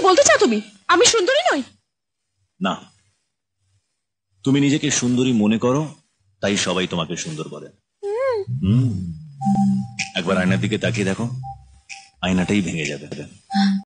বলতে চাও তুমি আমি সুন্দরী নই? না, তুমি নিজেকে সুন্দরী মনে করো, তাই সবাই তোমাকে সুন্দর বলে। একবার আয়নার দিকে তাকিয়ে দেখো, আয়নাটাই ভেঙে যাবে।